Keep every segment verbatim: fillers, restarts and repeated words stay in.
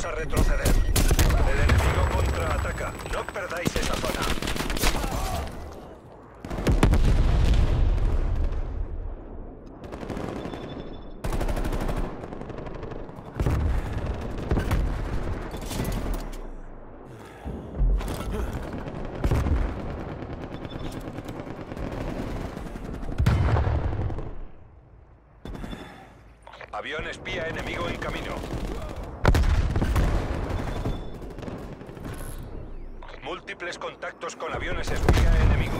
a retroceder. El enemigo contraataca. No perdáis esa zona. Avión espía enemigo en camino. Múltiples contactos con aviones espía enemigos.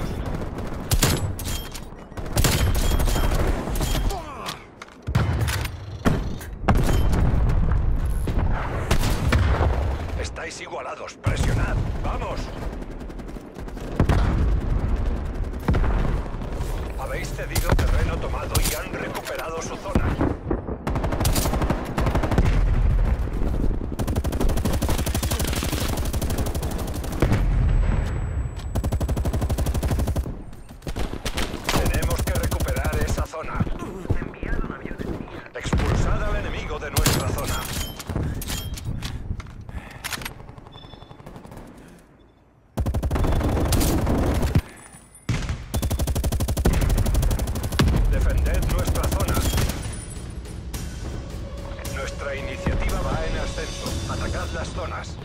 Estáis igualados. Presionad. ¡Vamos! Habéis cedido terreno tomado y han recuperado su zona. Expulsad al enemigo de nuestra zona. Defended nuestra zona. Nuestra iniciativa va en ascenso. Atacad las zonas.